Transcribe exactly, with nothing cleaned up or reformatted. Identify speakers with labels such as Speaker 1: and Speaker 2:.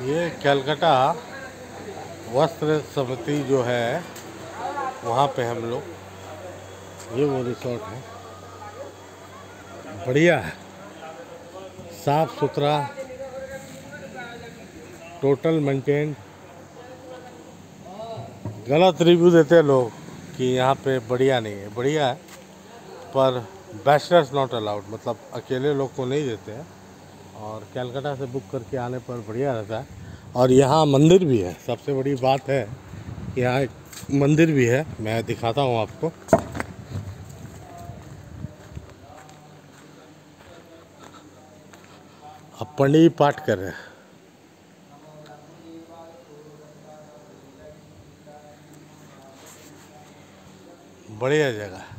Speaker 1: ये कलकत्ता वस्त्र समिति जो है वहाँ पे हम लोग, ये वो रिसोर्ट है, बढ़िया है, साफ सुथरा, टोटल मेंटेन। गलत रिव्यू देते हैं लोग कि यहाँ पे बढ़िया नहीं है, बढ़िया है पर बैचलर्स नॉट अलाउड, मतलब अकेले लोग को नहीं देते हैं। और कलकत्ता से बुक करके आने पर बढ़िया रहता है। और यहाँ मंदिर भी है, सबसे बड़ी बात है यहाँ एक मंदिर भी है, मैं दिखाता हूँ आपको। अब पंडित जी पाठ कर रहे हैं, बढ़िया जगह है।